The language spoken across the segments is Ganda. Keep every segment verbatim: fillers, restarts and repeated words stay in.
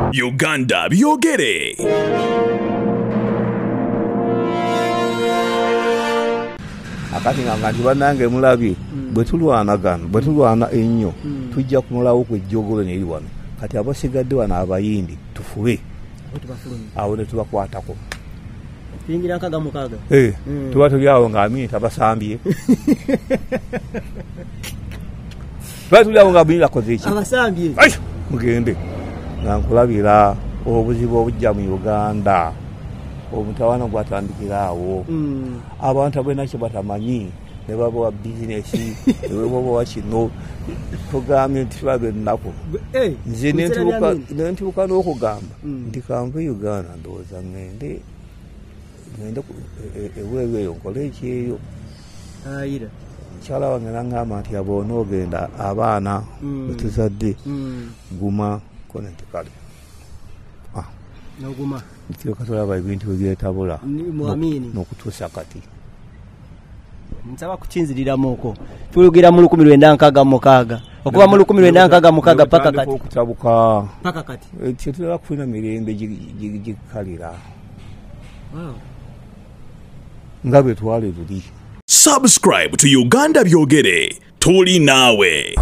Uganda byogere. Akati ngati banange mulabi bwe tulwana gano bwe tulwana ennyo tujja kumulawo ku jjogolo ne liwano kati abasigadde wana abayindi tufube awo ne tubakwatako tingira nkaga mukaga eh tuba tulyawo ngami tabasambye tuba tulyawo ngami lakoze iki abasambye ai mugende nankulabira obuzibu obujja mu Uganda omutawana gwatandikirawo abantu abena kye batamanyi ne baba wa business ne baba wa kino programme ntibabe nako nze nentuka nentuka n'okugamba nti kamve Uganda ndoza ngende ngende ewewe yonkole ekyeyo ayira chala wange nangamba nti abona ogenda abaana batuzadde guma konenti kale ah noguma Kyo katolaba ebintu byetabula muamini nokutuusa kati nsaba kukinzirira moko tulugira mu lukumi lwenda nkaga mukaga okuba mu lukumi lwenda nkaga mukaga paka kati okutabuka paka kati ekyo tulala kufuna mirembe gikalira wow ngabe twale luli. Subscribe to Uganda byogere tuli nawe.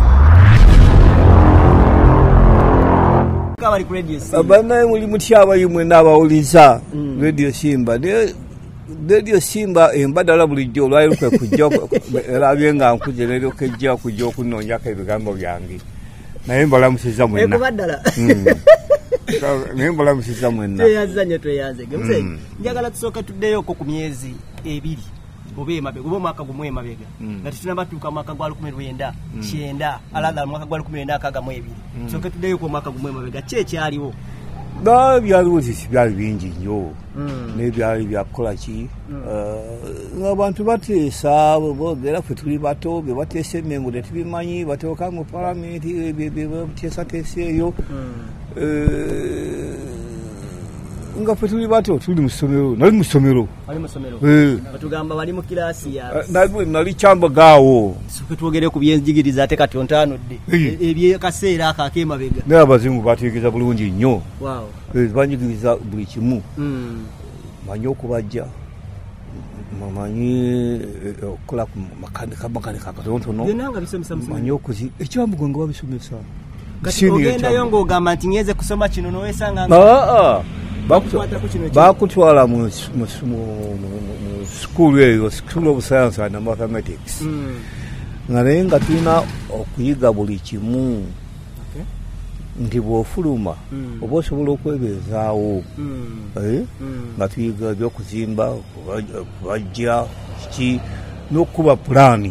Abana muli mutyaba yimwe n'abawuliza Radio Simba ne Radio Simba embadala bulijjo olwayo kwe kujja erabye nga nkuje lero kejja kujja okunonya ka ebigambo byange naye mbala musiza mwenna ekubadala naye mbala musiza mwenna tuyazanye tuyaze gemse njagala tusoka tuddeyo ko ku myezi ebiri obe mabega obo mwaka gumwe mabega ngati tuna batuka mwaka gwa lukumi lwenda kyenda alala mwaka gwa lukumi lwenda akaga mu ebiri tusoka tuddeyo ko mwaka gumwe mabega kye kyaliwo ba byaliwo sisi byali bingi nnyo ne byali byakola ki abantu bateesa boogera ffe tuli bato be bateesa emmengo tetubimanyi batooka mu palamenti bebateesateesa eyo nga ffe tuli bato tuli mu ssomero nali mu ssomero batugamba bali mu kirasi ya nali kyambagaawo soke twogere ku byenjigiriza ate kati ontano dde ebyekaseera ako ak'emabega naye abazimu bategeeza bulungi nnyo wow banjigiriza buli kimu manyi okubajja manyi okukola ku makanika makanika katonotono manyi okuzi ekyambugo nga babisomesa kati ogendayo ng'ogamba nti ngeze kusoma kino nowesanga bakutwala mu school eyo School of Science and Mathematics nga naye nga tulina okuyiga buli kimu nti bw'ofuluma oba osobola okwebeezaawo nga tuyiga byokuzimba kubajja ki n'okukuba pulaani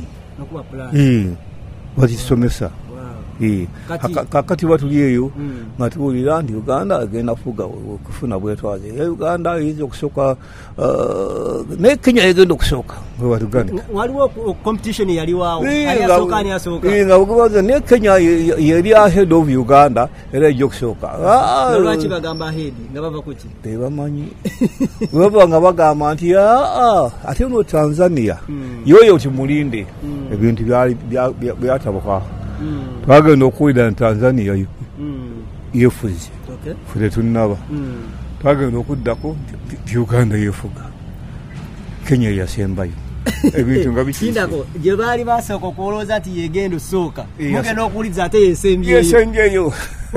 bazisomesa kakati batuli eyo nga tuwulira nti Uganda agenda fuga okufuna bwetwaze Uganda ayinza okusooka ne Kenya egenda okusooka waliwo competition yaliwawo ayasooka ani asooka nga bugubaza ne Kenya yeri ahead of Uganda era ejja okusooka lwaki bagamba ahead nga bava kuki tebamanyi baba nga bagamba nti ate no Tanzania yoyo timulinde ebintu byatabuka twagenda okuwulira Tanzania yefuze ffe tunaba twagenda okuddako Uganda yefuga Kenya yasembayo ebintu nga bikindako gye baali basooka okulowooza nti yegenda osooka mugenda okuwuliza ate yesembyeyo yesembyeyo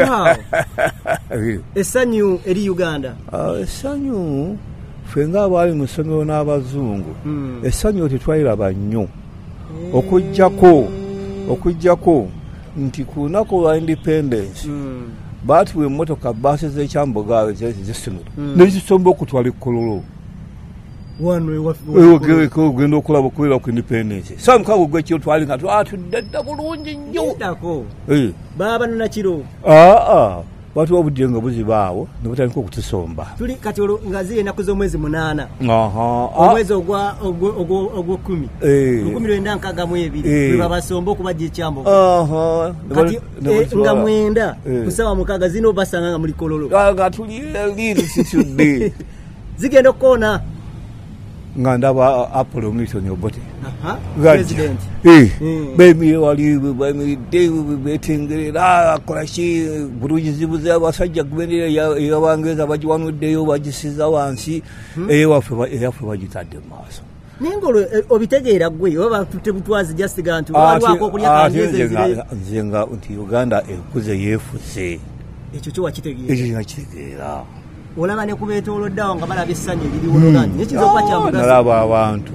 essanyu eri Uganda essanyu ffe ng'abaali mu ssomero n'abazungu essanyu tetwaliraba nnyo okujjako okujjako nti ku lunaku lwa independence baatuwa emmotoka baasi z'ekyamboga z'essomero nezisomba okutwala ekkololo ogenda okulaba okubeera ku independence saa mukaaga gwekyo twali nga twatudde dda bulungi nnyo baba nakiro batuwa obudde nga buzibaawo ne butandika okutusomba tuli kati nga ziri ennaku z'omwezi munaana omwezi ogw'okumi lukumi lwenda nkaaga mu ebiri bwe babasomba okubajja ekyamboga kati nga mwenda kusaba mukaaga zina obasanga nga muli kololo nga tuli liiri situdde zigenda okukoona nga ndaba Apollo Milton Obote President bemire wali bemiridde betengerera akola ki bulungi zibuze abasajja guverineri ey'Abangereza bagiwanuddeyo bagisiza wansi eyaffe bagitadde mu maaso naye ng'olwo obitegeera ggwe oba tebutwazi just gantu waliwako okulya kanjezezire nze nga nti Uganda ekuze yeefuze ekyo kyo wakitegeera ekyo kinakitegeera olaba ne kubeetooloddeawo nga balaba essanyu eririwo ganti nekiyinza okuba kyamugaso nalaba abantu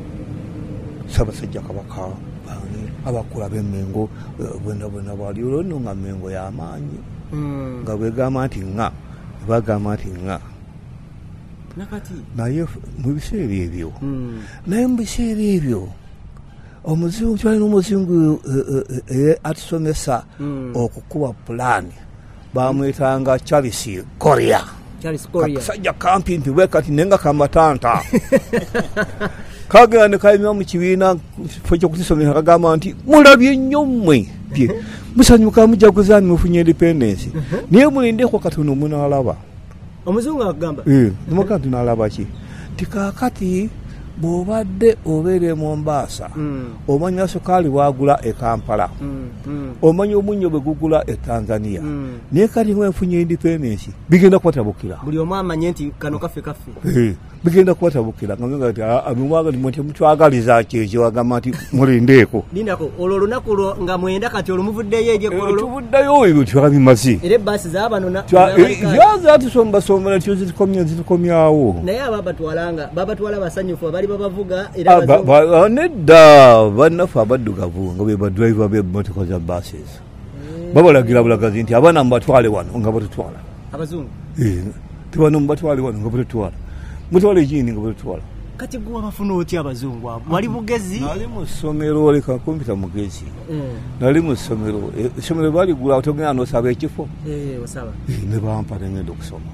Ssaabasajja Kabaka abakula b'Emmengo bwena bwena bwali olwo nno nga Mmengo y'amaanyi nga bwegamba nti nga bagamba nti nga nakati naye mu biseera ebyo naye mu biseera ebyo omuzungu twalina omuzungu atusomesa okukuba pulaani bamwetanga Charles Korea kasajja kampimpi bwe kati nenga kamatanta kagenda ne kayimya mu kibiina kifo ky'okutusomera kagamba nti mulabye nnyo mmwe bye musanyuka mujaguzaani mufunye independence naye mulindeko katono munaalaba omuzungu akugamba nimuga nti naalaba ki tikakati bw'obadde obeera e Mombasa omanya sukaali waagula e Kampala omanya omunnyo bwe gugula e Tanzania naye kati ng'enfunye independence bigenda kubatabukira buli omu amanye nti kano kaffe kaffe bigenda kubatabukira nga ti amumwagali mutwagaliza kyekyo agamba nti mulindeeko lindako olwo olunaku lwo nga mwenda kati olumuvuddeyo egyekololo tuvuddeyo ebyo twabimaze era ebbaasi zaabano yaza tusombasomera tyo zitukomya zitukomyawo naye ababatwalanga babatwala basanyufu abali babavuga era nedda bannaffe abaddugavu nga be badriver b'emmotoka za buses babalagira bulagazi nti abaana mubatwale wano nga batutwala abazungu tibano mubatwale wano nga batutwala mutwale ekindi nga batutwala kati gwe wabafuna otya abazungu abo wali bugezi nali mu ssomero leka kumpita mugezi nali mu ssomero essomero baligula otogenda n'osaba ekifo ne bampa nengenda okusoma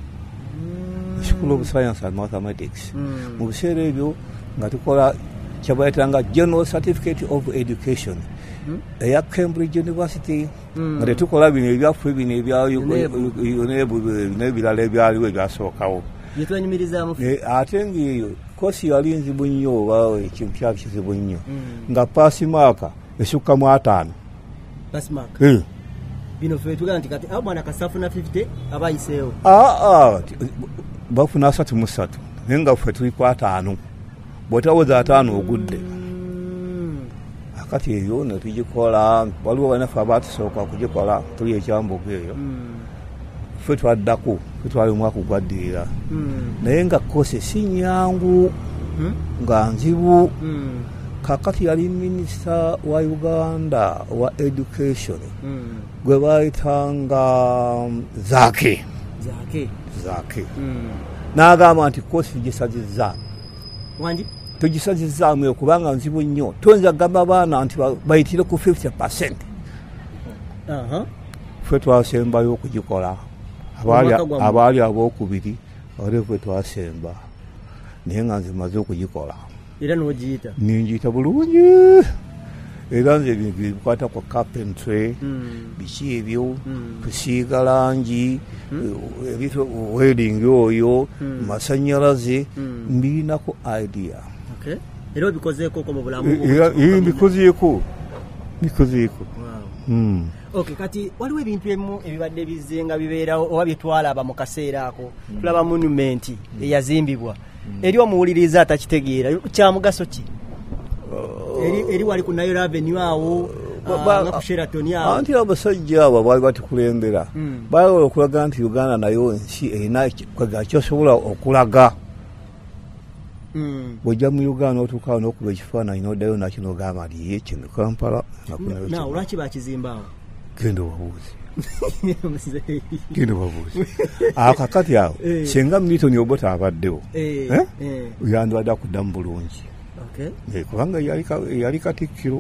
School of Science and Mathematics mu biseera ebyo nga tukola kyabayitanga General Certificate of Education eya Cambridge University nga tetukola bino ebyaffe bino ebyaebirala ebyaliwo ebyasookawo ate ngaeyo kosi yali nzibu nnyo oba ekintu kyali kizibu nnyo nga paasimaaka esukka mu ataano bino ffe tugamba nti kati mwana kasafuna fifty abayiseewo bafuna asatu mu ssatu naye nga ffe tuli ku ataano bw'otawoza ataano ogudde akati eyo ne tugikola waliwo banaffe abatusooka kugikola tuli ekyambuga eyo ffe twaddako ffe twali omwaka ogwaddirira naye nga kose si nyangu nga nzibu kakati yali minisita wa Uganda wa education gwe bayitanga Zaake Zaake n'agamba nti kosi gisazizaamu wangi tugisazizaamu kubanga nzibu nnyo tonza gamba abaana nti bayitire ku fifty percent ffe twasembayo okugikola abaali abookubiri ate ffe twasemba naye nga nze maze okugikola era n'ogiyita ningiyita bulungi era nze ebintu bikwata ku carpentry biki ebyo kusiiga langi wedding oyo masanyalaze mbirinaku idea era obikozeeko ko mu bulamu mbikozeeko mbikozeeko okay kati waliwo ebintu ebimu ebibadde bizenga bibeerawo oba byetwalaba mu kaseera ako tulaba monument eyazimbibwa eri omuwuliriza atakitegeera kya mugaso ki eri wali ku Nile Avenue awo nga ku Sheraton awo anti abasajja abo baali batukulembera bayobola okulaga nti Uganda nayo nsi erina kwegakyosobola okulaga bw'ojja mu Uganda otuukawo n'okuba ekifaananyi n'oddayo nakyo n'ogamba nti ye kino Kampala naw lwaki bakizimba awo genda obabuuzi genda obabuuzi akakati awo singa Milton Obote abaddewo yandibadde akuddamu bulungi kubanga yali katikkiro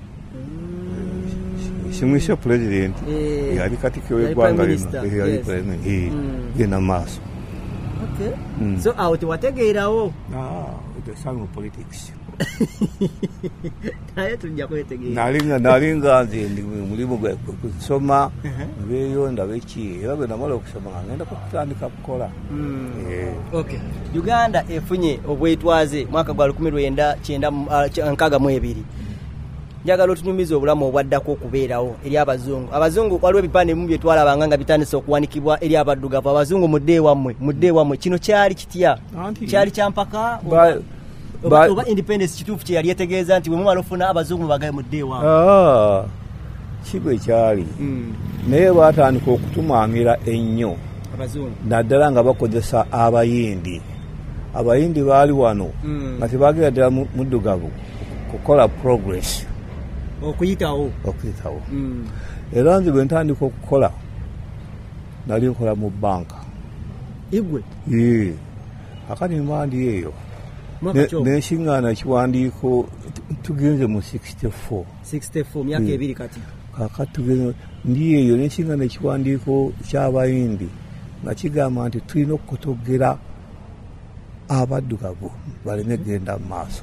simwise pulezidenti yali katikkiro w'eggwanga lino genda maaso so awo tewategeerawo the song of politics naye tujja kwetegeera nalinga nalinga nze ndi mulimu gwe kusoma ngeyo ndabeki era bwe namala okusoma nga ngenda kutandika kukola. Okay, Uganda efunye obwetwaze mwaka gwa lukumi lwenda kyenda nkaaga mu ebiri. Njagala otunyumiza obulamu obwaddako okubeerawo eri abazungu. Abazungu waliwo ebipande mu bye twalabanga nga bitandise okuwanikibwa eri abaddugavu. Abazungu mudde wammwe mudde wammwe kino kyali kitya? Kyali kyampaka oba oba independence kituufu kye yali etegeeza nti bwe mumala ofuna abazungu bagaye mudde wammwe. Ah, kibwe kyali naye baatandika okutumamira ennyo abazungu naddala nga bakozesa abayindi. Abayindi baali wano nga tebaagera ddala muddugavu kukola progress okuyitawo okuyitawo era nze bwe ntandika okukola nali nkola mu banka igwe ee akati mbandi eyo nensiŋŋaana ekiwandiiko tugenze mu sixty-four sixty-four myaka ebiri kati kakati tugenze ndi eyo nensiŋŋaana ekiwandiiko ky'abayindi nga kigamba nti tulina okutogera abaddugavu baleme genda mu maaso.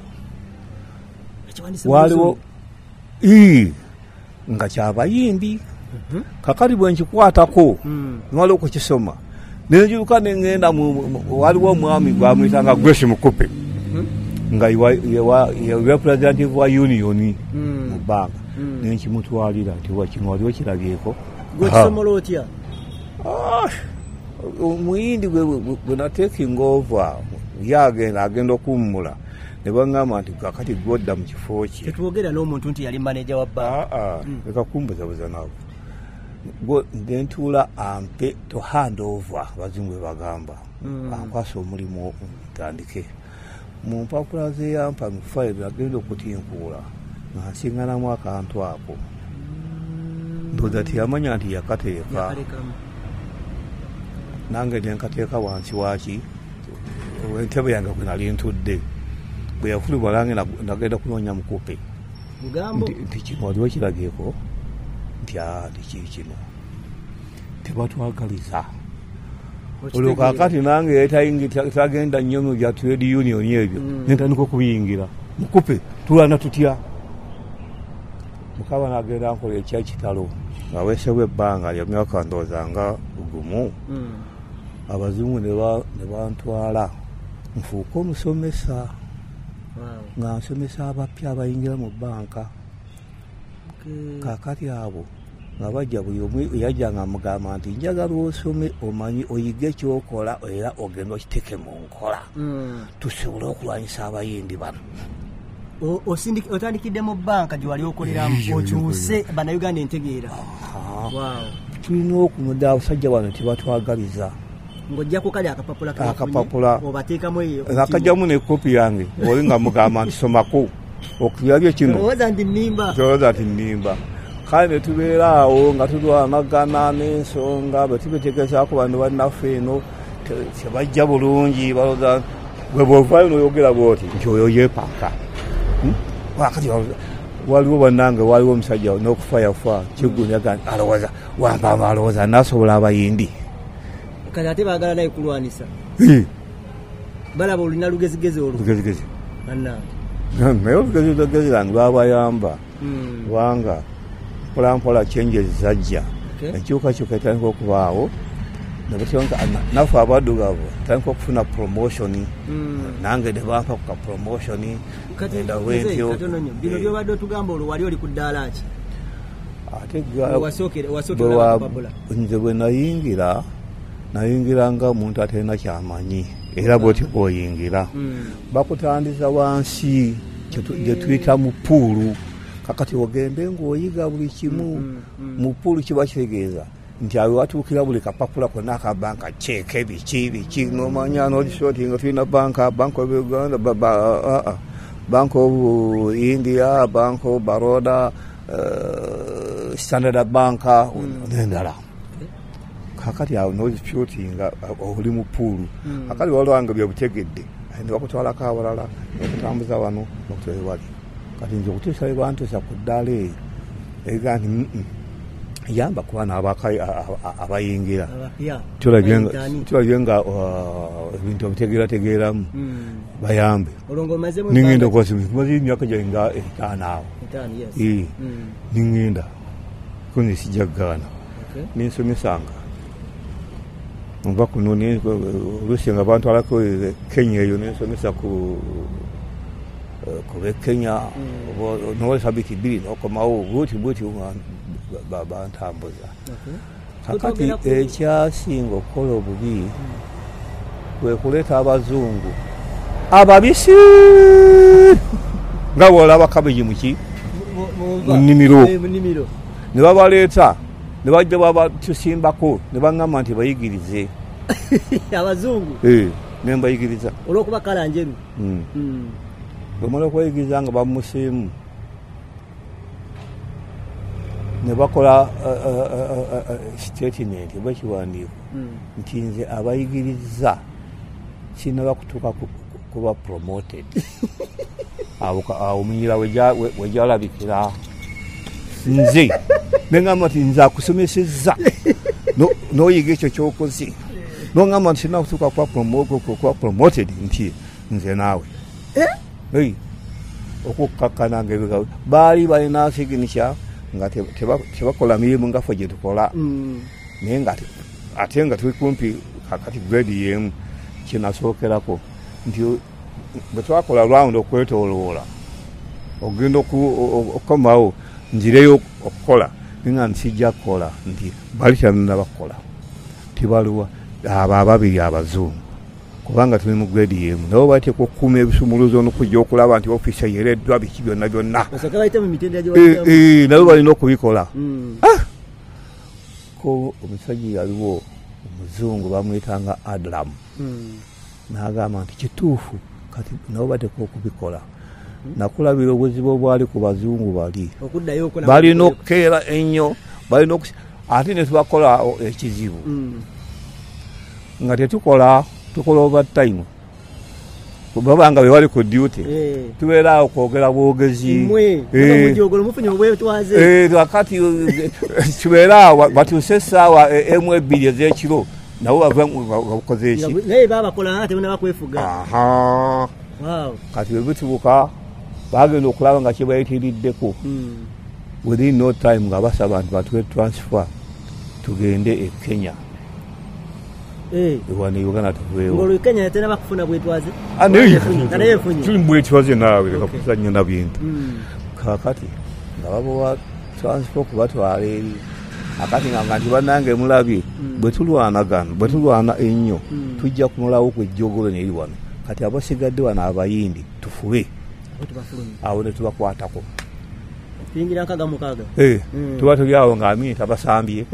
Waliwo ii nga kyabayindi kakati bwe nkikwatako nwala okukisoma nenjiruka nengenda waliwo omwami gwamuyitanga Grace Mukupe nga ye representative wa union mu banka nenkimutwalira nti wakino waliwo kirabyeko gwekisomola otya omuyindi bwe natekinga over yagenda agenda okuwummula ne baŋŋamba nti kakati gwodda mu kifo kye. Tetwogera n'omuntu nti yali maneja wa banka. Leka kumbuzabuza naawe. Ne ntuula ampe to hand over abazungu bwe bagamba. Ankwasa omulimu ntandike. Mu mpapula ze yampa mu fayiro nagenda okutinkuula nga nsiŋŋanamu akantu ako. Ndowooza teyamanya nti yakateeka. Nange ne nkateeka wansi waaki entebe yange kwe nali ntudde. Bwe yafulibwa lange nagenda kunoonya Mukupe nti kino waliwo kirageeko nti nti kino tebatwagaliza olwo kaakati nange tagenda nnyo mu bya trade union ebyo nentandika okubiyingira Mukupe tulwana tutya mukaba nagenda nkola ekyakitalo nga weesebwa ebbanga lya myaka ndowooza nga gumu abazungu ne bantwala nfuuka omusomesa nga nsomesa abapya abayingira mu banka. Kakati abo nga bajja buli omu yajjanga amugamba nti njagala osome omanyi oyige ekyokola era ogenda okiteeke mu nkola tusobole okulwanyisa abayindi bano. Otandikidde mu banka gye wali okoleramu okyuse bannayuganda entegeera. Tulina okumudda abasajja bano tebatwagaliza ng'ojjako kali akapapula akapapula obateekamu eyo akajjamu ne kopi yange oli nga mugamba nti somako okuyabye kino olowooza nti nnimba olowooza nti nnimba kale ne tubeera awo nga tulwanagana n'ensonga bwe tubetegezaako bano bannaffe eno tebajja bulungi balowooza bwe bwovaayo n'oyogera bwoti nti oyo yeepaaka wakati waliwo bannange waliwo omusajja n'okufayafa kigunya alowooza Wampamba alowooza naasobola abayindi kati ate baagala naye kulwanisa balaba olina lugezigezi olwo lugezigezi bannange naye olugezigezi lange lwabayamba kubanga mpolampola changes zajja enkyukakyuka etandika okubaawo naffe abaddugavu tandika okufuna promotion nange ne bampa ku ka promotion enda wentyo bino byobadde otugamba olwo wali oli ku ddaala ki ate nze bwe nayingira nayingiranga omuntu atalina kyamanyi era bwoti bwoyingira bakutandisa wansi gye tuyita mu puulu kakati ogende ng'oyiga buli kimu mu puulu kiba kitegeeza nti awe watuukira buli kapapula konna akabanka ceeke biki biki nomanya n'ogisoti nga tulina banka bank of Uganda bank of India bank of Baroda Standard Bank n'endala kakati awo n'ozipyutinga oli mu puulu akali walwanga byebutegedde ne bakutwalako awalala okutambuza wano nokutwala wali kati nze okutuusa bantuusa ku ddaala eyo ebiga nti yamba kubana abayingira Yeah. tulabye nga ebintu bitegeerategeeramu bayambe Olongo mazemu. ningenda kwasimaze emyaka gyange nga etaano awo Yes. Eh, ningenda kuni sijagaana Okay. ninsomesanga nva kuno oluusi nga bantwalako Kenya eyo nensomesa ku kube Kenya nowa sabiti bbiri nokomawo bwoti bwoti bantambuza kakati ekyasinga okukola obubi kwe kuleeta abazungu ababisi nga bwolaba kabeji muki mu nnimiro ne babaleeta ne bajja babatusimbako ne baŋŋamba nti bayigirize abazungu ne mbayigiriza olw'okuba kala njeru. bwemala okweyigiriza nga bamuseemu ne bakola statement oba ekiwandiiko nti nze abayigiriza sinaba kutuuka kuba promoted awo omunyira wejalabikira nze neŋŋamba nti nze akusomesezza n'oyiga ekyo kyokoze noŋŋamba nti sinaba kutuuka kuba promoted nti nze naawe okukkakkana nga baali balina signature nga tebakola mirimu nga ffe gye tukola naye nga ate nga tuli kumpi kakati grade yemu kinasookerako nti bwe twakola round okwetooloola ogenda okukomawo njireyo okukola nga nsijja kukola nti bali tanana bakola tibaluwa abo ababiri abazungu kubanga tuli mu grade yemu nabo bateeka okukuuma ebisumuluzo n'okujja okulaba nti ofiisa yereddwa biki byonna byonna nabo balina okubikola. Ko omusajja yaliwo omuzungu bamwetanga Adlam n'agamba nti kituufu kati nabo bateeka okubikola. Nakulabira obuzibu obwali ku bazungu bali balina okukeera ennyo balina ate ne tubakola ekizibu nga tetukola tukola overtime babanga be bali ku duty tubeera awo kwogera bwogezi wakati tubeera awo batuuse essaawa emu ebbiri ez'ekiro nabo bakoze eki kati bwe bitubuka bagenda okulaba nga kyebayitiriddeko within no time nga basaba nti batuwe transfer tugende e Kenya. Ewana Uganda tuweewo ngolo Kenya tena bakufuna bwetwaze tuli bwetwaze naawe leka kuzannya na bintu kakati nga babowa transfer kubatwala eri akati nga nti bannange mulabye bwe tulwanagana bwe tulwana ennyo tujja kumulawo ku ejjogolo neri wano kati abasigadde wano abayindi tufube awo ne tubakwatako tuyingira nkaga mukaaga tuba tuli awo nga amini tabasambye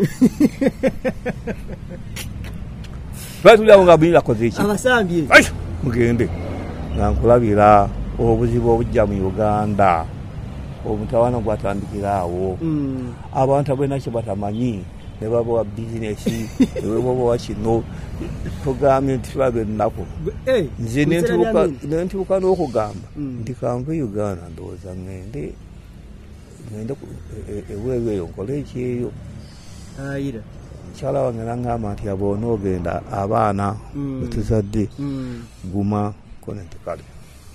batulyawo nga bini lakoze eki abasambye mugende nga nkulabira obuzibu obujja mu Uganda omutawana gwatandikira awo abantu abwenakyo batamanyi ne babawa bizinesi ne babawa kino tugambye nti tulabe ennaku nze nentibuka n'okugamba nti kanve Uganda ndowooza ŋŋende ŋŋende eweeyo eyo nkole ekyeyo mukyala wange naŋŋamba nti aba onoogenda abaana betuzadde guma kone nti kale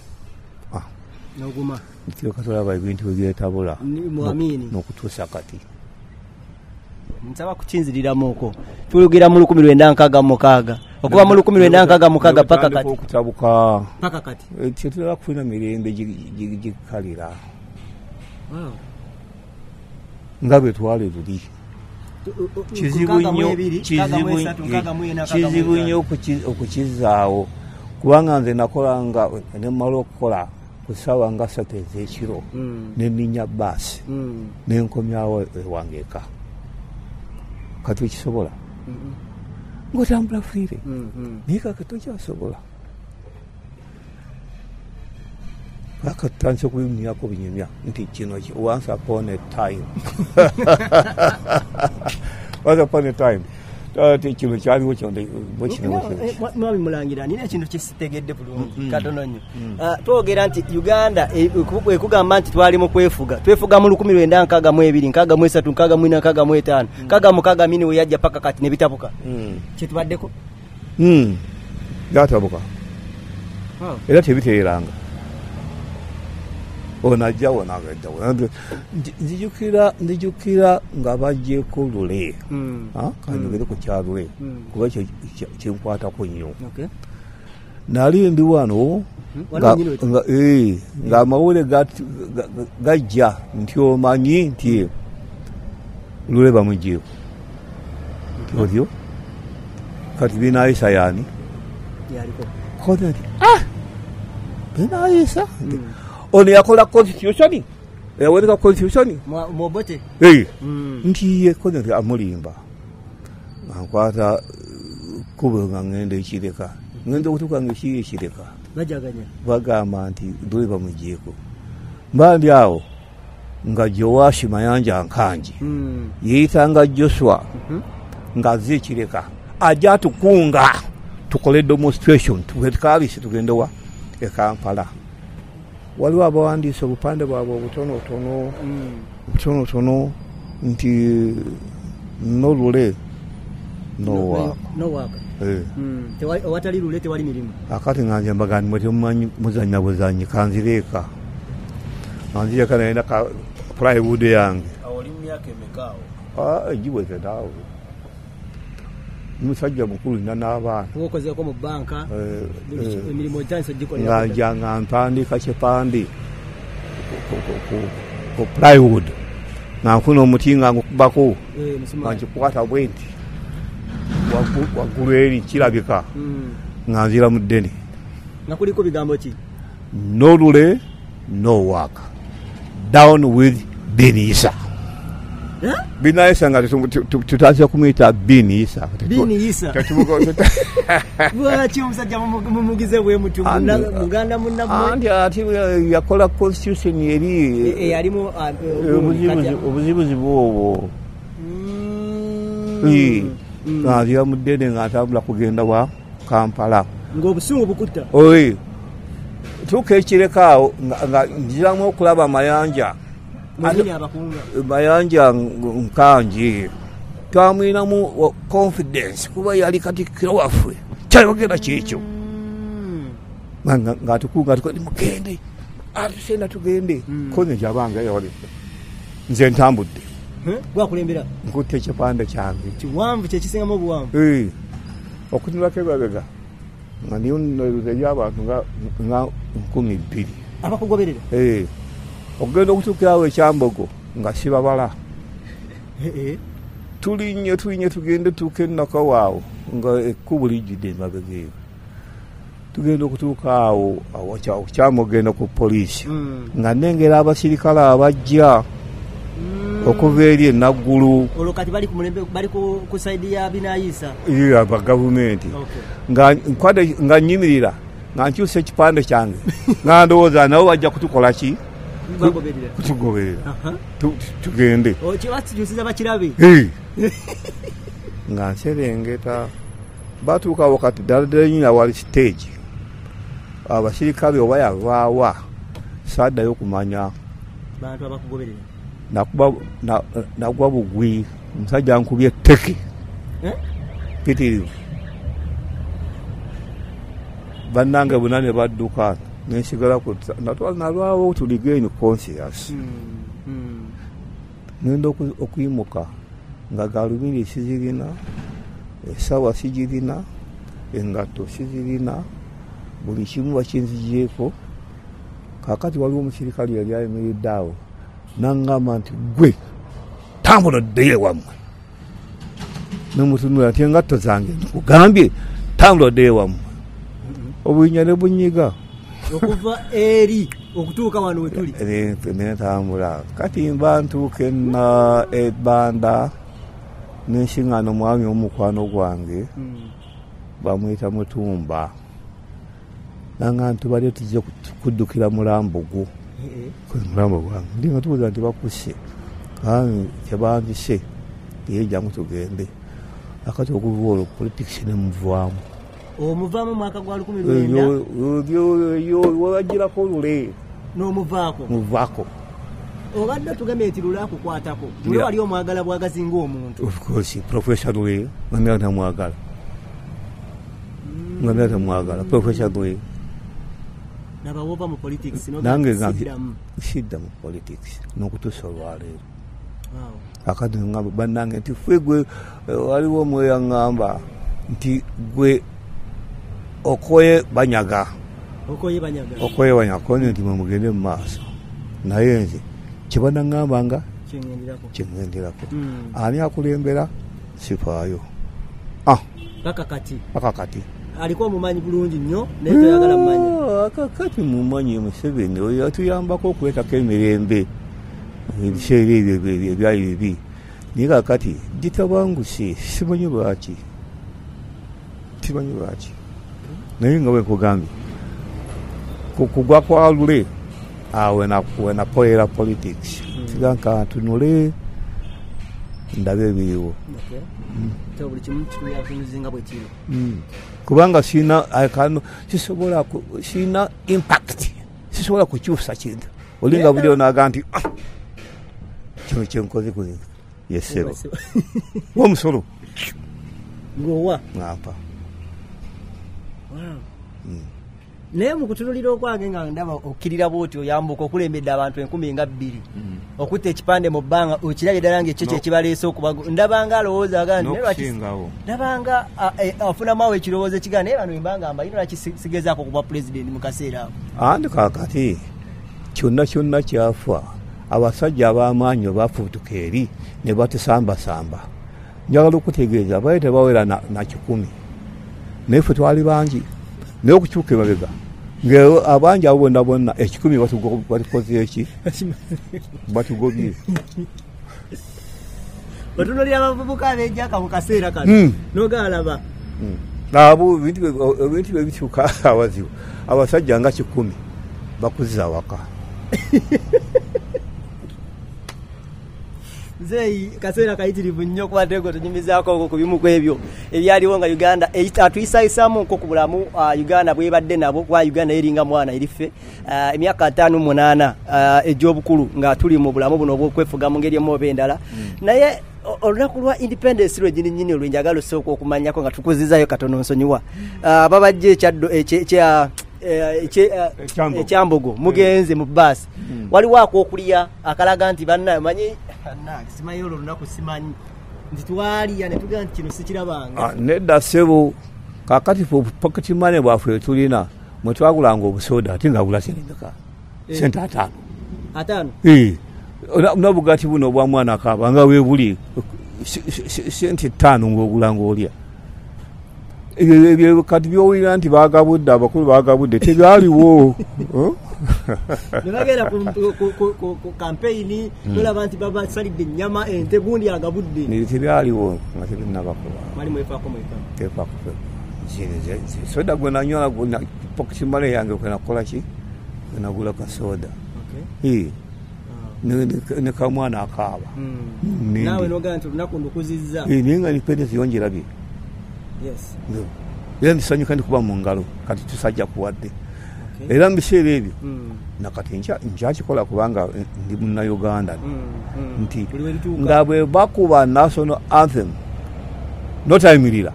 ntiroka tulaba ebintu ebyetabula n'okutuusa kati nsaba kukinziriramu okwo tulugira mu lukumi lwenda nkaaga mukaaga okuva mu lukumi lwenda nkaaga mukaaga paka kati okutabuka paka kati tetulaba kufuna mirembe gikalira nga bwe twali luli kizibu nnyo kizibu nnyo okukizaawo kubanga nze nakolanga nemala okukola ku ssaawa nga ssatu ez'ekiro neninya baasi nenkomyawo ewange eka kati okisobola ng'otambula fiire naye kaka tokyasobola kaka tutandise okubinyumyako binyumya nti kino once upon a time once upon a time ate kino kyaliwo kyonde bwekino mwami mulangira nina ekintu kyesitegedde bulungi katono nnyo twogera nti Uganda ekugamba nti twali mu kwefuga twefuga mu lukumi lwenda nkaaga mu ebiri nkaaga mu esatu nkaaga mu ina nkaaga mu etaano nkaaga mukaaga mini we yajja paka kati ne bitabuka kyetubaddeko byatabuka era tebiteeranga onajja wonagajja nzijukira nzijukira nga bajjeko lule kanjogere ku kyalule kuba kyenkwatako nnyo nali ndi wano nga amawule gajja nti omanyi nti lule bamugjeeko otyo kati binayisa yani koza nti ah binayisa ono yakola constitution yawoneka constitution mobote nti ye koza nti amulimba nkwata kuba nga ngende ekireka ngende okutuuka nga ekiye ekireka bagamba nti lule bamugjeeko mba ndi awo nga Jowashi Mayanja Nkanji yeyitanga Joshua nga azze ekireka ajja atukunga tukole demonstration tukabise tugendewa e Kampala waliwo abawandiisa obupande bwabwe obutonotono obutonotono nti nolule nowaka awatali lule tewali mirimu akati nganje mbagani mwe temumanyi muzannya buzanyi kanzireeka kanzireeka naenda ka plywood yange awoli mu myaka emekaawo egiweze naawe musajja mukulu nina n'abaana okozeko mu banka emirimu otandisa gikolera ngajja nga mpandika kyepandi ku plywood nga nfuna omuti nga ngukubako nga nkikwata bwenti waggulu eri kirabika nga nzira mu ddene nga kuliko bigambo ki no lule no work down with Binisa Binisa nga tutaanza kumuyita Binisa Binisa bwaki omusajja mumugize bwe mutu muganda munna andi ati yakola constitution eri eyalimu obuzibuzibu obwo ng'azira mu ddene ng'atambula kugenda wa Kampala ng'obusungu bukutta oyi tuuka ekireka awo nga nziramu okulaba Mayanja Mayanja Nkanji twamwinamu confidence kuba yali katikkiro waffe kyayogera kyekyo ng'atukunga tukodi mugende atusenda tugende koze gyabanga yawali nze ntambudde gwakulembera nkutte ekipande kyange kiwanvu kyekisingamu obuwanvu okutunulako ebabega nga niyo noluzeri abantu nga nkumi bbiri abakugoberera okugenda okutuukira awo ekyambogo nga sibabala tulinye tulinye tugende tuuka ennaka waawo nga ekkubu lijjudde emabega eyo tugenda okutuuka awo kyamogenda ku poliisi nga nnengera abasirikale abajja okuva eri enaggulu olwo kati bali bali ku saidi ya Binayisa aba gavumenti nga nyimirira nga nkyusa ekipande kyange nga ndowooza nabo bajja kutukola ki kutugoberera tugende kibakijusiza bakirabe nga nserengeta batuukawo kati ddala nyina wali stage abasirikale oba yavaawa saaddayo okumanya bantu abakugoberera nakuba nagwa bugwi omusajja nkubye teki pitirivu bannange bunane badduka nensigala nalwawo tuligain conscious ngenda okuyimuka nga galubindi sizirina esawa sigirina engatto sizirina buli kimu bakinzigyeko kakati waliwo omusirikale yali ayimiridde awo nangamba nti gwe tambula oddeyo ewammwe nemutunula nti engatto zange nkugambye tambula oddeyo ewammwe obuyinya ne bunyiga okuva eri okutuuka wano wetuli netambula kati mba ntuuka ena ebbanda nensiŋŋaana omwami omukwano gwange bamuyita Mutumba nanga ntubale tujja kuddukira mulambo gwo mulambo gwange ndi nga tubuuza nti bakusse kyebambise yejjangu tugende akati okuvuola politics nemuvaamu omuvaamu mwaka gwa lukumi lwenda wabagirako lule n'omuvaako muvaako obadde tugambe nti lule akukwatako lule wali omwagala bwagazinga omuntu of course professor lule ngamira tamwagala ngamira tamwagala professor lule nabawova mu politics nange sidda mu politics n'okutuusa olwaleero akati ngamba bannange nti ffe gwe waliwo omweya ngamba nti gwe okoye banyaga okoye banyaga okoye banyaga kone nti mugende mu maaso naye nze kyebanangamba nga kyengenderako ani akulembera sifaayo paka kati paka kati aliko omumanyi bulungi nnyo naye toyagala mumanyi akakati mumanyi Museveni oyo yatuyambako okuleetako emirembe ebiseera ebyo ebyali bibi naye kakati gitabanguse simanyi lwaki simanyi lwaki naye nga bwekugambye kugwa kwa lule awe nakolera politics tiganka tunule ndabe ebiriwo kubanga sina akano sisobola sina impact sisobola kukyusa kintu olinga buli onaga nti kino kyenkoze kulinga yesero womusolo ngowa ngapa naye mu kutunulira okwange nga ndaba okkirira bwoti oyambuka okulembedde abantu enkumi nga bbiri okutta ekipande mu bbanga okirabye ddala nga ekyo kyekibaleese okuba ndabanga alowooza ndabanga afunamu ekirowoozo ekigaa naye bano embanga mbalina nakisigezaako okuba pulezidenti mu kaseera ako andi kakati kyonna kyonna kyafa abasajja ab'amaanyi baafuutuka eri ne batusambasamba njagala okutegeeza baali tebawera na kikumi naye ffe twali bangi naye okukyuka emabega ng'abangi abo bonna bonna ekikumi batukoze eki batugobye batunulira abavubuka ab'ejjaka mu kaseera kano n'ogalaba abo ebintu bye bituuka awazibu abasajja nga kikumi bakuziza awaka nzeeyi kaseera kayitirivu nnyo kuba tego tunyumizaako okwo ku bimu ku ebyo ebyaliwo nga Uganda atuyisayisaamu nko ku bulamu Uganda bwebadde nabo kuba Uganda eringa mwana eriffe emyaka ataano munaana egy'obukulu nga tuli mu bulamu buno obwokwefuga mu ngeri emu oba endala naye olunaku lwa independence lwe gini nnyini olwenjagala osooka okumanyako nga tukuzizayo katono nsonyiwa babajja ekyaddo ekya ekyambogo mugenze mu baasi waliwo ak'okulya akalaga nti banna manyi simanyi olwo olunaku simanyi nti twaliya ne tugaa nti kino sikirabanga nedda ssebo kakati pocket money bwaffe tulina mwe twagulanga obusooda ate ngaagula sirengeka sente ataano ataano nabugati buno obwa mwana akaaba nga weebuli sente ttaano ng'ogulanga olya ebyo kati byowulira nti baagabudde abakulu baagabudde tebyaliwo nebagenda ku kampeyini tolaba nti babasalidde ennyama ente gundi agabudde tebyaliwo nga tebinabakola mali mwefaako mweka soda gwe nanyola pocket money yange kwenakola ki kwenagula kasoda ne kamwana akaaba naawe nogaa nti olunaku ndukuzizza naye nga independence yongerabye era ndisanyuka ndi kuba mu ngalo kati tusajja kuwadde era mu biseera ebyo nakati nkyakikola kubanga ndi munnayuganda nti nga bwe bakuba national anthem notayimirira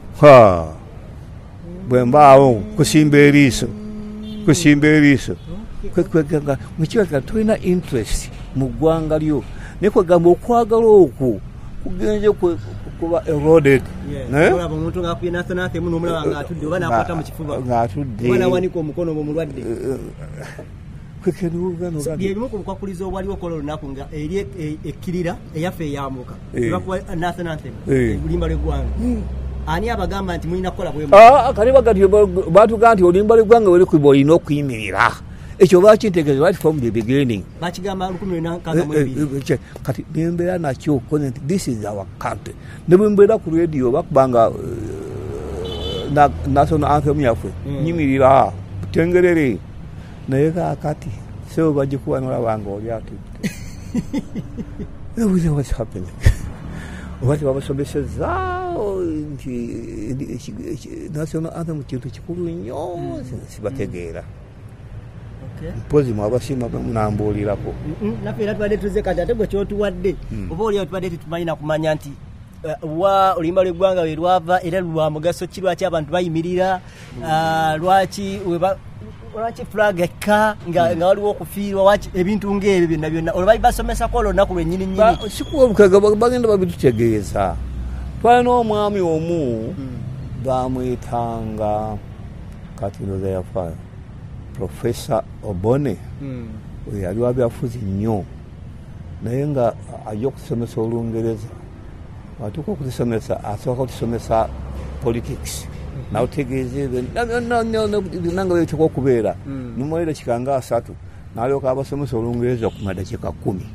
bwe mbaawo kusimba eriiso kusimba eriiso mukibaka tulina interest mu ggwanga lyo naye kwegamba okwagala okwo kugenze kuba eroded olaba omuntu ng'akubye national anthem n'omulaba ng'atudde oba n'akwata mu kifuba ng'atudde oba n'awanika omukono omulwadde kwekenuugano byebimu ku bukwakulizo obwaliwo okola olunaku nga eri ekkirira eyaffe eyambuka ebakuba national anthem olimba lw'eggwanga ani abagamba nti mulina kukola bwe kati bagati batugaa nti olimba lw'eggwanga weri kuba olina okuyimirira ekyo bakitegeeza right from the beginning bakigamba lukumi lwena nkaaga mu ebiri kati nembeera nakyo this is our country ne bwe mbeera ku radio bakubanga national anthem yaffe nyimirira tengerere naye kaakati sebo bagikuba nolabanga oli atudde everything was happening oba tebabasomeseza nti national anthem kintu kikulu nnyo sibategeera mpozi mwabasiima munambuulirako naffe era tubadde tuze kati ate gwe kyotuwadde oba oliawo tubadde tetumanyina kumanya nti wa oluyimba lw'eggwanga we lwava era lwa mugaso ki lwaki abantu bayimirira lwaki lwaki flag ekka nga waliwo okufiirwa waki ebintu ng'ebyo byonna byonna olwo basomesako olunaku lwennyini nnyini sikuwa obukega bagenda babitutegeeza twalina omwami omu bamwetanga kati ndoza yafaayo Professor Obone oyo yali wabyafuzi nnyo naye nga ajja okusomesa Olungereza atuuka okutusomesa asooka okutusomesa politics nawutegeeze nanga byetekwa okubeera numuwaire kikanga asatu nalyoka abasomesa Olungereza ku madakiika kumi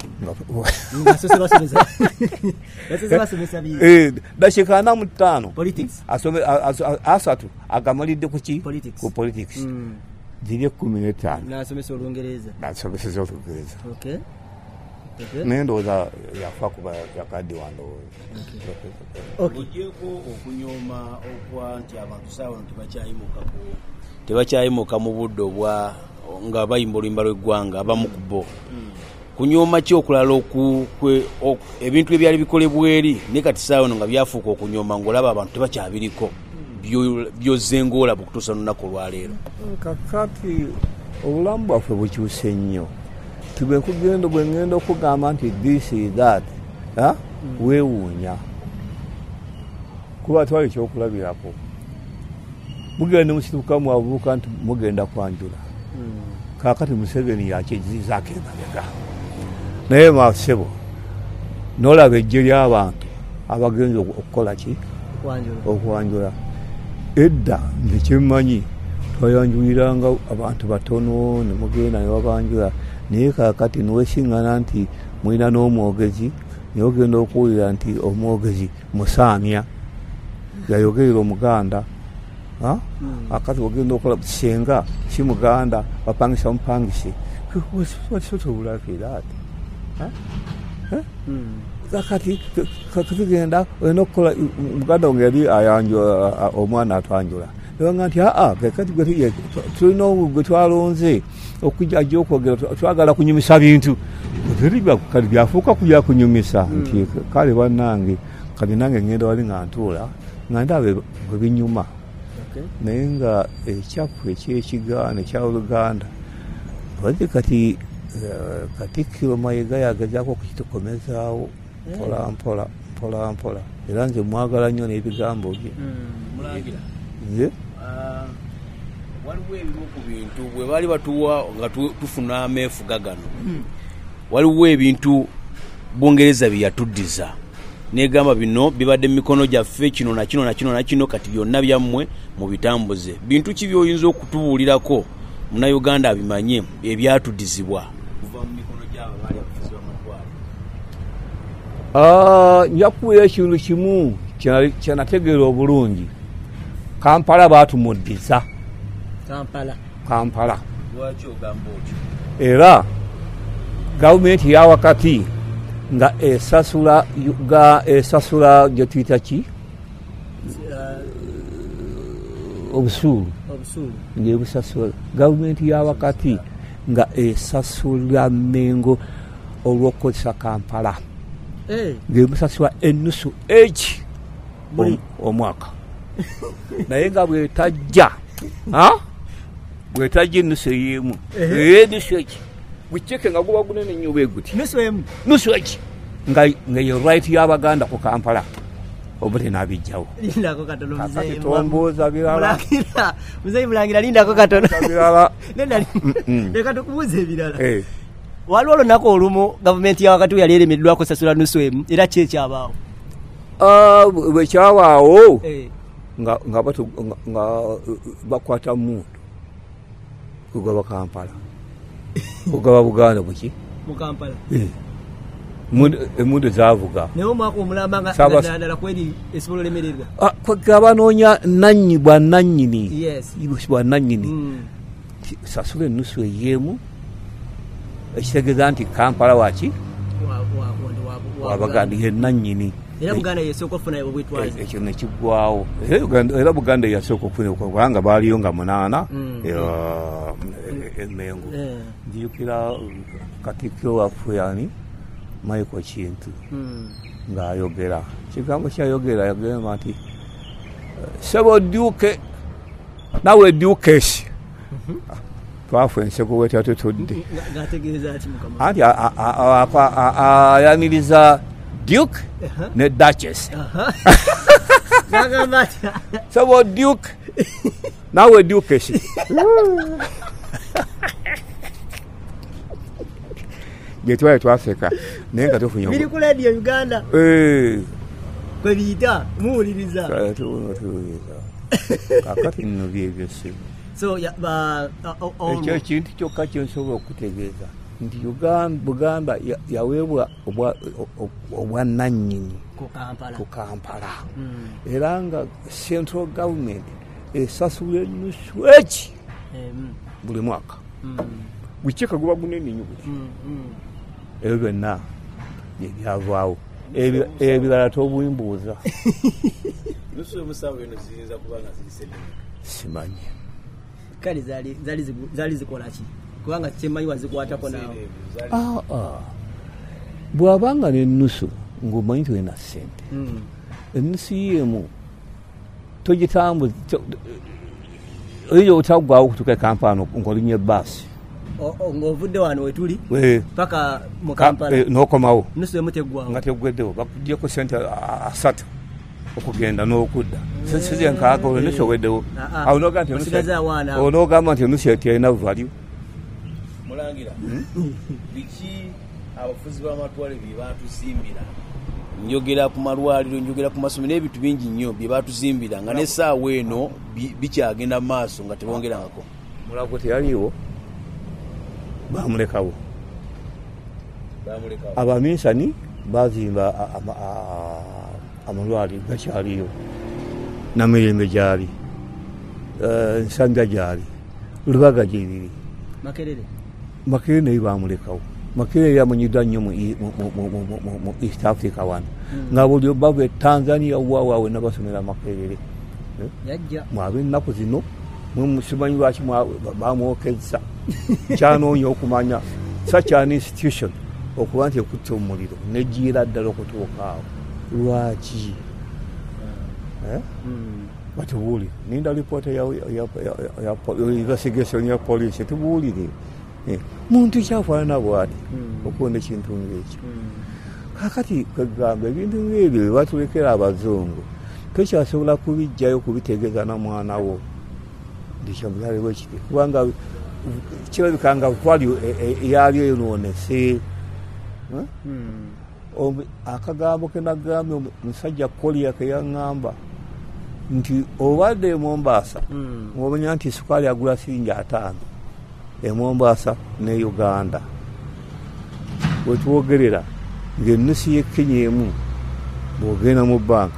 dakiika ana mu ttaano asatu agamalidde kuki ku politics ziri ekkumi n'ettaano nasomesa Olungereza nasomeseza Olungereza naye ndowooza yafa kuba yakaddi wandowooza ogyeko okunyooma okwa nti abantu saawa no tebakyayimukaku tebakyayimuka mu budde obwa nga bayimba oluyimba lw'eggwanga abamu ku bo kunyooma ki okulala ebintu ebyali bikolebwa eri naye kati saawa no nga byafuuka okunyooma ng'olaba abantu tebakyabiriko byozengoola bukutuusa n'olunaku olwaleero kakati obulamu bwaffe bukyuse nnyo tube nkugenda bwe ngenda okugamba nti this is that weewuunya kuba twali ekyokulabirako mugenda musituka mu avubuka nti mugenda kwanjula kaakati Museveni yakizizaako emabega naye masebo n'olaba ejje ly'abantu abagenza okukola ki okwanjula edda ngekimmanyi twayanjuliranga abantu batono ne mugenda ne babanjula naye kaakati niwesiŋŋana nti mulina n'omwogezi naye ogenda okuwulira nti omwogezi musaamya yayogerera Omuganda akati ogenda okola senga si Muganda bapangisa mupangise sosobulakiraati kakati tugenda olina okukola Muganda wange yali ayanjula omwana atwanjula nga nti aa kakati tulina gwe twalonze okujja ajja okwogera twagala kunyumisa bintu kati byafuuka kujja kunyumisa nti kale bannange kati nange ngenda wali nga ntuula nga ndaba bwe binyuma naye nga ekyafu ekyekigaana ekya Oluganda badde kati Katikkiro Mayiga yagezaako okukitukomezaawo mpola mpola mpola mpola era nze mwagala nnyo n'ebigambo bye nze waliwo ebimu ku bintu bwe baali batuwa nga tufuna ameefuga gano waliwo ebintu Bungereza bye yatuddiza negamba bino bibadde mu mikono gyaffe kino na kino na kino na kino kati byonna byammwe mu bitambuze bintu ki by'oyinza okutubuulirako Munnayuganda abimanye ebyatuddizibwa kuva mu mikono gyabo baali abafuzi b'amatwale njakuwa ekintu kimu kyanategeera obulungi Kampala baatumuddiza Kampala Kampala lwaki ogamba otyo era gavumenti ya wakati nga esasula ga esasula gye tuyita ki obusuulu obusuulu ng'ebusasula gavumenti ya wakati nga esasula Mengo olw'okukozesa Kampala ng'ebusasula ennusu eki omwaka naye nga bwetajja bwetajja ennusu ey'emu ennusu eki buceke nga guba gunene nnyo bwe guti nusu eki nga ye right y'Abaganda ku Kampala obute n'abijjawo tombooza birala muzeyi Mulangira lindako katono birala leka tukubuuza ebirala waliwo olunaku olumu gavumenti ya wakati yali eremeddwako sasula nusu emu era ki ekyabaawo bwe kyabaawo nga bakwata muntu kugaba Kampala kugaba Buganda buki mu Kampala emundu zaavuga naye omwaka omulamba nga naddala kweri esobola olemererwa abanoonya nanyi bwa nannyini bwa nannyini sasula ennusu ey'emu ekitegeeza nti Kampala waki wabaganda ye nannyini era Buganda yesooka okufuna obwetwaze ekyo ne kiggwawo era Buganda yasooka okufuna kubanga baaliyo nga munaana emengo njijukira Katikkiro waffe yani Michael Kintu ng'ayogera kigambo kyayogera yagamba nti sebo dduke nawe ddukesi twafu enseko wetya tutudde anti ayaniriza Duke ne Duchess sebo Duke nawe ddukesi getwaye twaseka naye nga tufunye biri ku radio Uganda eh kwe biyita muwuliriza kakati nno byebyosi so ya ba ekyo ekintu kyokka kyensobola okutegeeza nti Uganda Buganda yaweebwa obwannannyini ku Kampala era nga central government esasula ennusu eki buli mwaka gukyeka guba gunene nnyo guti ebyo byonna byavaawo ebirala tobwimbuuza simanyi kale zaali zikolaki kubanga kyemanyi wazikwatako naawe bw'abanga n'ennusu ng'omanyi tulina ssente ennusu yemu togitambuza oyinza obutaggwawo okutuuka e Kampala ng'olinya ebbaasi ng'ovudde wano wetuli paka mu Kampala n'okomawo nusu emu teggwawo nga teggweddewo bakugyeko sente asatu okugenda n'okudda size nkaaga olwo nusu oweddewo awo n'ogamba nti enusu etyalina value mulangira biki abafuzi b'amatwale bye baatuzimbira njogera ku malwaliro njogera ku masomero n'ebintu bingi nnyo bye baatuzimbira nga n'essaawa eno bikyagenda mu maaso nga tebongerangako mulago teyaliiwo bamulekawo abaminsani bazimba amalwaliro gakyaliyo namirembe gyali nsanja gyali lubaga gyebiri Makerere Makerere naye bamulekawo Makerere yamanyiddwa nnyo mu East Africa wano nga buli bava e Tanzania waawaawe nabasomera Makerere mwabe ennaku zino simanyi lwaki bamwokezza kyanoonya okumanya such an institution okuba nti ekutta omuliro negiira ddala okutuuka awo lwaki batubuulire ninda lipoota ya investigation ya poliisi tubuulire muntu kyafaanana bwati okwonda ekintu ng'ekyo kakati kwegamba ebintu ng'ebyo bye batulekera abazungu tokyasobola kubijjayo kubitegeeza na mwana wo ndikyamulale bwekiti kubanga kirabika nga value eyali eyonoonese akagambo ke nagambye omusajja Kolia ke yaŋŋamba nti obadde e Mombasa ng'omanya nti sukaali agula siringi ataano e Mombasa ne Uganda wetwogerera ng'ennusu y'e Kenya emu bw'ogenda mu banka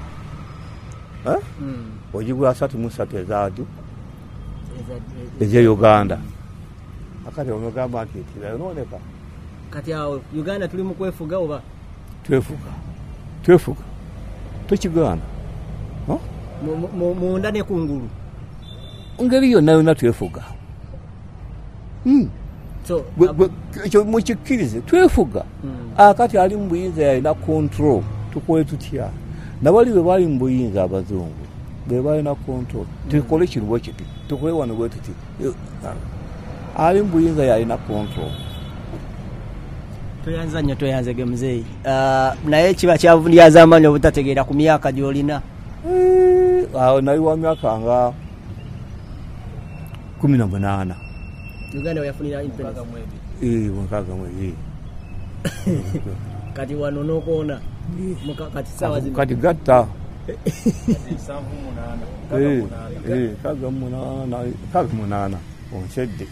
ogigula asatu mu ssatu ezaadu ez'e Uganda akati omugamba nti tirayonooneka kati awo Uganda tuli mu kwefuga oba twefuga twefuga tokigaana munda ne kungulu ngeri yonna yonna twefuga ekyo mukikkirize twefuga akati ali mu buyinza yalina control tukole tutya nabali bwe bali mu buyinza abazungu be balina control tukole kino bwe kiti tukole wano bwe tuti ali mu buyinza yalina control toyanza nnyo toyanzege muzeeyi naye kiba kyavunyaza amaanyi obutategeera ku myaka gy'olina awo nali wa myaka nga kumi na munaana Uganda yafunira independence eh mwaka mwezi kati wano n'okoona kati sawa zino kati gatta nsanvu munaana eh eh kaga munaana kaga munaana onsedde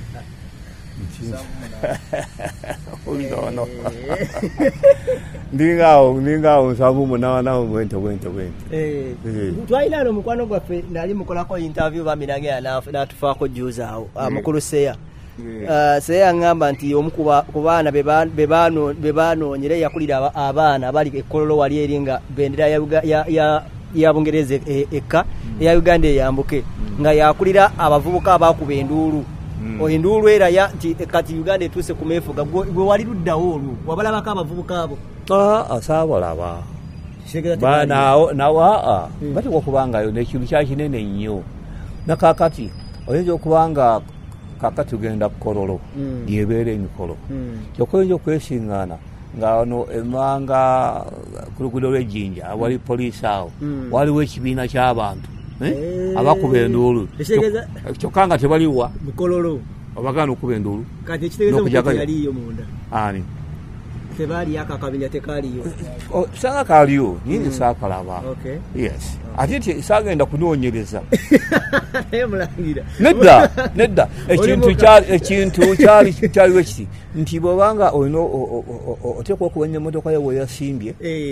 Undano. Ndingao, ndingao, sabu munawana wente wente wente. Eh. Twaila no mukwano gwaffe nali mukolako interview baminage na na tufako juza awo. Mukulu seya. uh, se yangamba nti omu ku baana be banoonyera yakulira abaana abali ekkololo wali eri nga bendera ya, ya, ya, ya Bungereza ekka eya Uganda eyambuke nga yakulira abavubuka abakuba enduulu enduulu era ya nti kati Uganda etuuse ku meefuga gwe wali luddawo olwo wabalabako abavubuka abo asaabalaba nawa batekwa okubangayo nekintu kyakinene nnyo nakakati oyinza okubanga kakati tugenda kukololo yebeera emikolo kyokka oyinza okwesiŋŋaana nga wano emanga ku luguudo lw'ejjinja wali poliisi awo waliwo ekibiina ky'abantu abakuba enduulu kyokka nga tebaliwa abagaana okuba enduulu ani tebali akakabinya tekaliyo sanga kaliyo nyingi sakalaba yes ati sagenda kunoonyereza nedda nedda ekintu kyali ekintu kyali kyali weki nti bobanga oyino otekwa okuwanya emotoka yawe yasimbye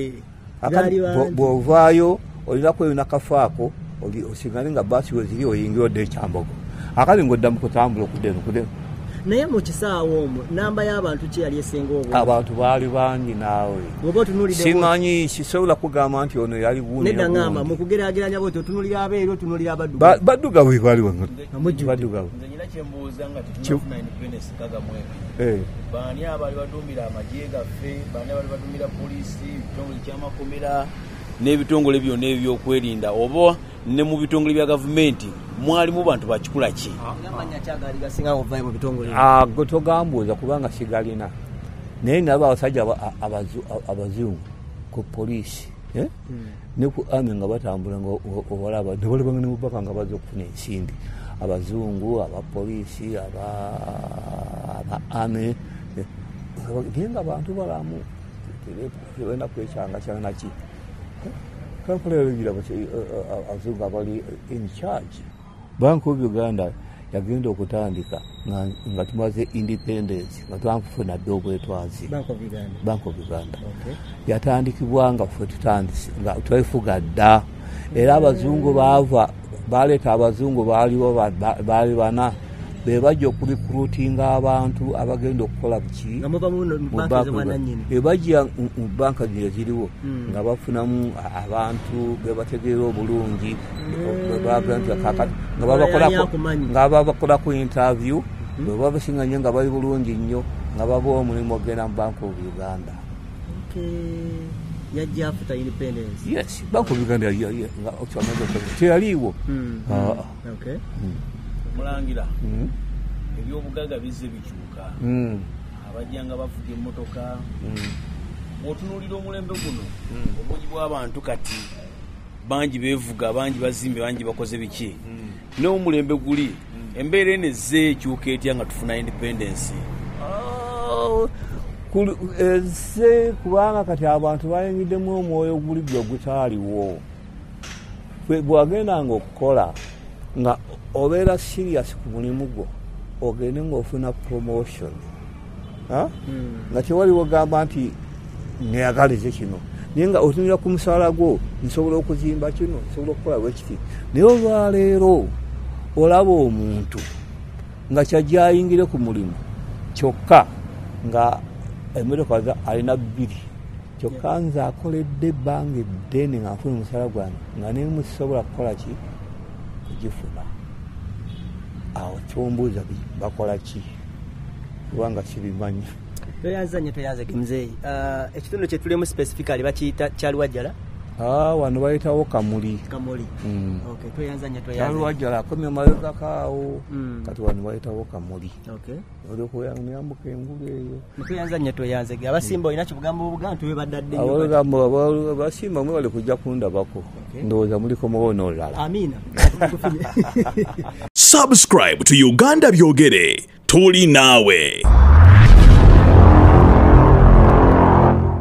bwovaayo olina kweyuna kafaako osigale nga basi weziri oyingira odde ekyambogo akali ng'odda mu kutambula okudeno kudeno naye mu kisaawo omwo namba y'abantu ki yali esenga obwo abantu baali bangi naawe simanyi sisobola kugamba nti ono yali buuni nedda ngamba mu kugeraageranya bwoti otunulira abeeri otunulira abaddugavu baddugavu ebaliwo baddugavu nze nyina kyembuuza nga tetunafuna independence kagamwebe baani abaali baduumira amagye gaffe baani abaali baduumira poliisi ebitongole kyamakomera n'ebitongole byonna ebyokwerinda oba ne mu bitongole bya gavumenti mwalimu bantu bakikula ki ago togambuuza kubanga sigalina naye naba abasajja abazungu ku poliisi ne ku ami nga batambula nga owalaba nebalabanga ne mubaka nga baza okufuna ensimbi abazungu abapoliisi aba ami naye nga bantu balamu tebenda kwekyanga kyanaki kankolera abazungu abali in charge. Bank of Uganda yagenda okutandika nga tumaze independence nga twanfuna dde obwetwazi. Bank of Uganda. Bank of Uganda. Okay. Yatandikibwa nga ffe tutandise nga twefuga dda era abazungu baava baleeta abazungu baaliwo baali bana be bajja okurekrutinga abantu abagenda okukola buki ebajja mu banka zino ziriwo nga bafunamu abantu be bategeera obulungi nga babakola ku interview bwe babasinga nnyo nga bali bulungi nnyo nga babawa omulimu ogenda mu Bank of Uganda. Yajja after independence. Yes, Bank of Uganda teyaliiwo. Mulangira ebyobugaga bizze bikyuka abajjanga bavuga emmotoka bw'otunuulira omulembe guno obungi bw'abantu kati bangi beevuga bangi bazimbe bangi bakoze biki n'omulembe guli embeera eno ezze ekyuka etya nga tufuna independence ezze kubanga kati abantu bayingiddemu omwoyo guli gwe gutaaliwo bw'agendanga okukola nga obeera serious ku mulimu gwo ogende ng'ofuna promotion nga tewaliwo gamba nti neyagalize kino naye nga otunira ku musaala gwo nsobola okuzimba kino nsobola okukola bwekiti naye olwaleero olaba omuntu nga kyajja ayingire ku mulimu kyokka nga emmotoka alina bbiri kyokka nze akoledde ebbanga eddene nga nfuna omusaala gwange nga naye musobola kukola ki kugifuna awo kyombuuza bakola ki kubanga kibimanyi. Toyanza nnyo toyanze Muzeeyi. Ekitundu kye tulimu specifically bakiyita Kyaliwajjala? Wano bayitawo Kamuli. Kamuli. Okay, toyanza nnyo toyanze. Kyaliwajjala akomye mabega kaawo kati wano bayitawo Kamuli. Okay. Olyoka oyambuka engulu eyo. Toyanza nnyo toyanze. Abasimba olina kibugamba obuganda tube baddadde nnyo. Abagamba abasimba mwe bali kujja kundabako. Ndowooza muliko muwono olulala. Amiina. Subscribe to Uganda Byogere. Tuli nawe.